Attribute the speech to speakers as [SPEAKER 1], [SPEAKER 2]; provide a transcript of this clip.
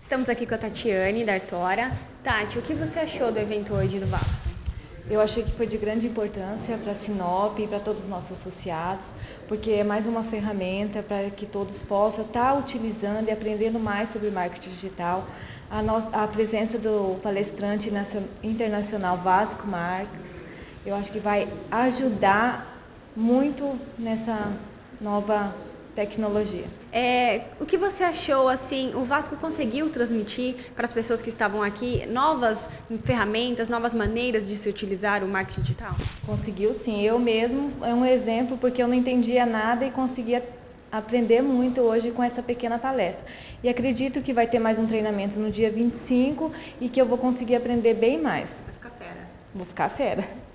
[SPEAKER 1] Estamos aqui com a Tatiane, da Artora. Tati, o que você achou do evento hoje do Vasco?
[SPEAKER 2] Eu achei que foi de grande importância para a Sinop e para todos os nossos associados, porque é mais uma ferramenta para que todos possam estar utilizando e aprendendo mais sobre marketing digital. A presença do palestrante internacional Vasco Marques, eu acho que vai ajudar muito nessa nova tecnologia.
[SPEAKER 1] O que você achou, assim, o Vasco conseguiu transmitir para as pessoas que estavam aqui novas ferramentas, novas maneiras de se utilizar o marketing digital?
[SPEAKER 2] Conseguiu sim, eu mesmo é um exemplo porque eu não entendia nada e conseguia aprender muito hoje com essa pequena palestra. E acredito que vai ter mais um treinamento no dia 25 e que eu vou conseguir aprender bem mais.
[SPEAKER 1] Vai ficar fera.
[SPEAKER 2] Vou ficar fera.